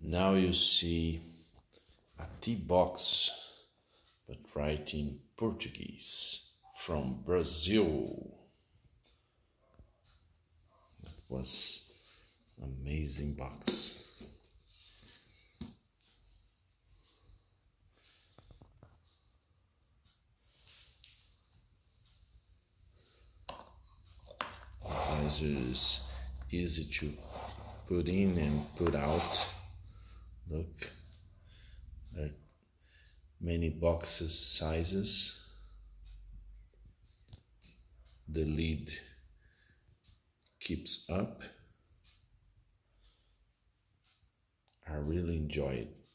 Now you see a Teabox, but right in Portuguese, from Brazil. That was an amazing box. Is easy to put in and put out. Look, there are many boxes sizes. The lid keeps up. I really enjoy it.